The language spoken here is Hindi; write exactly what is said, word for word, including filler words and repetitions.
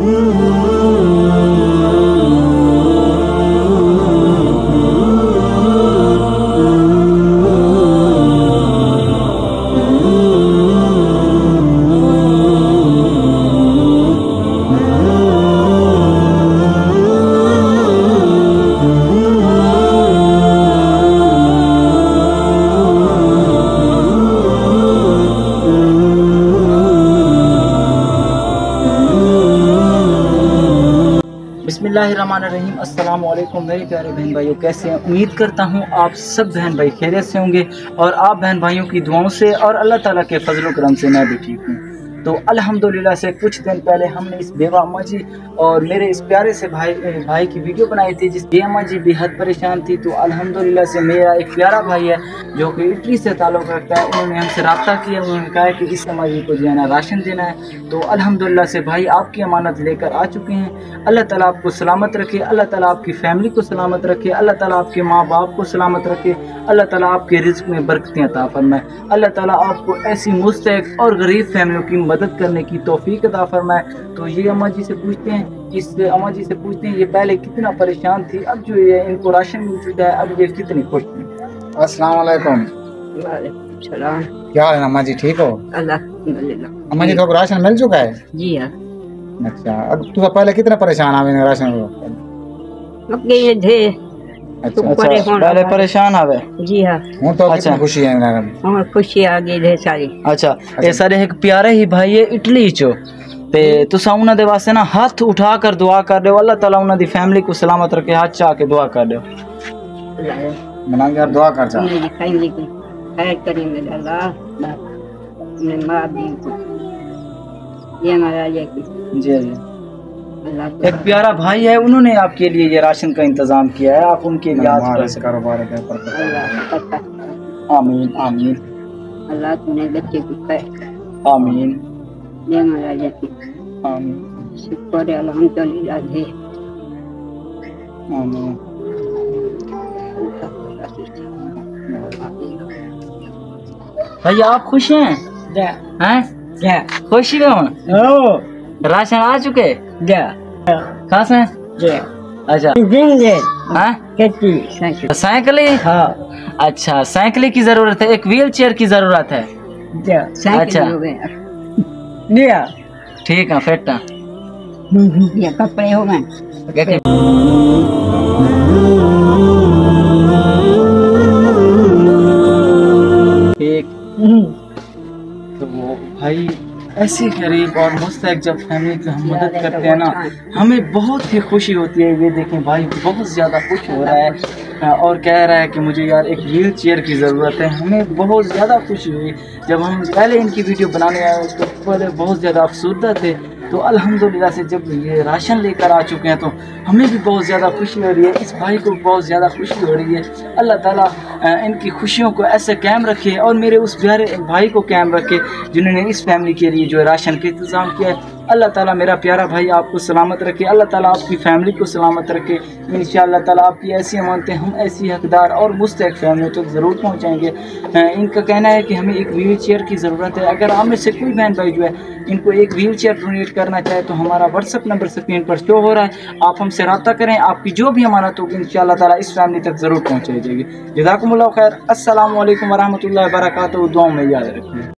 बिस्मिल्लाहिर्रहमानिर्रहीम। अस्सलाम वालेकुम मेरे प्यारे बहन भाइयों, कैसे हैं? उम्मीद करता हूँ आप सब बहन भाई खैरियत से होंगे और आप बहन भाइयों की दुआओं से और अल्लाह ताला के फजल करम से मैं भी ठीक हूँ। तो अल्हम्दुलिल्लाह से कुछ दिन पहले हमने इस बेवा अम्मा जी और मेरे इस प्यारे से भाई भाई की वीडियो बनाई थी, जिस बेवा अम्मा जी बेहद परेशान थी। तो अल्हम्दुलिल्लाह से मेरा एक प्यारा भाई है जो कि इटली से ताल्लुक़ रखता है, उन्होंने हमसे रब्ता किया। उन्होंने कहा कि इस अम्मा जी को जो है ना राशन देना है। तो अल्हम्दुलिल्लाह से भाई आपकी अमानत लेकर आ चुके हैं। अल्लाह ताला आपको सलामत रखे, अल्लाह ताला आपकी फैमिली को सलामत रखे, अल्लाह ताला आपके माँ बाप को सलामत रखे, अल्लाह ताला आपके रिज़्क़ में बरकतें अता फरमाए, अल्लाह ताला आपको ऐसी मुस्तहिक़ और गरीब फैमिलियों की मदद करने की तौफीक अता फरमाए। तो ये अम्मा जी से पूछते हैं, इस अम्मा जी से पूछते हैं ये पहले कितना परेशान थी, अब जो ये इनको राशन मिल चुका है, अब ये कितनी खुश थी। अस्सलाम वालेकुम। वालेकुम सलाम। क्या हाल है अम्मा जी, ठीक हो? अल्हम्दुलिल्लाह। अम्मा जी को राशन मिल चुका है? जी हाँ। अच्छा, अब तो पहले कितना परेशान आवे राशन को? अब ये थे अच्छा, तो अच्छा परेशान पहले आवे। परेशान आवे। जी हाँ। हूँ तो अच्छा। कितनी खुशी है मेरा। और खुशी आ गई थे सारी। अच्छा, ये सारे एक प्यारे ही भाई है इटली चो ते तुसा उन्हां दे वास्ते ना हाथ उठा कर दुआ कर दो, अल्लाह ताला उन्हां दी फैमिली को सलामत रखे, हाथ चाह के दुआ कर दो। मना यार दुआ कर चा। मेरी फैमिली की खैर करेंगे अल्लाह, मेरे माँ भी को ये हमारा ये की जी जी। अल्लाह एक प्यारा भाई है, उन्होंने आपके लिए ये राशन का इंतजाम किया है, आप उनके लिए हाथ उठा सकते कारोबार है पर अल्लाह पता हैं। आमीन आमीन अल्लाह तूने बच्चे को खैर आमीन ये हमारा ये की आमीन शुक्र है अल्हम्दुलिल्लाह दे। आमीन। भैया आप खुश हैं? हैं? क्या खुशी में हो? ओ राशन आ चुके? क्या कहाँ से? क्या अच्छा देंगे हाँ खेती साइकिल। साइकिल ही? हाँ अच्छा, साइकिल की जरूरत है, एक व्हील चेयर की जरूरत है। क्या साइकिल अच्छा। हो गया लिया ठीक है फिर टा। ये कपड़े हो गए एक तो वो भाई ऐसी गरीब और मुस्तहिक जब फैमिली की हम मदद करते हैं ना, हमें बहुत ही खुशी होती है। ये देखें भाई बहुत ज़्यादा खुश हो रहा है और कह रहा है कि मुझे यार एक व्हील चेयर की ज़रूरत है। हमें बहुत ज़्यादा खुशी हुई जब हम पहले इनकी वीडियो बनाने आए, तो पहले बहुत ज़्यादा अफसरदा थे। तो अल्हम्दुलिल्लाह से जब ये राशन लेकर आ चुके हैं तो हमें भी बहुत ज़्यादा खुशी हो रही है, इस भाई को बहुत ज़्यादा खुशी हो रही है। अल्लाह ताला इनकी खुशियों को ऐसे कायम रखे और मेरे उस प्यारे भाई को कायम रखे जिन्होंने इस फैमिली के लिए जो है राशन का इंतज़ाम किया है। अल्लाह ताला मेरा प्यारा भाई आपको सलामत रखे, अल्लाह ताला आपकी फैमिली को सलामत रखे। इंशाअल्लाह ताला आपकी ऐसी अमानतें हम ऐसी हकदार और मुस्तहिक फैमिलियों तक ज़रूर पहुँचाएँगे। इनका कहना है कि हमें एक व्हील चेयर की ज़रूरत है। अगर आप में से कोई बहन भाई जो है इनको एक व्हील चेयर डोनेट करना चाहे तो हमारा व्हाट्सअप नंबर स्क्रीन पर शो हो रहा है, आप हमसे रब्ता करें। आपकी जो भी अमानत होगी इंशाअल्लाह ताला इस फैमिली तक ज़रूर पहुँचाई जाएगी। जज़ाकुमुल्लाह खैर। अस्सलाम वालेकुम वरहमतुल्लाहि वबरकातुहू। दुआओं में याद रखिए।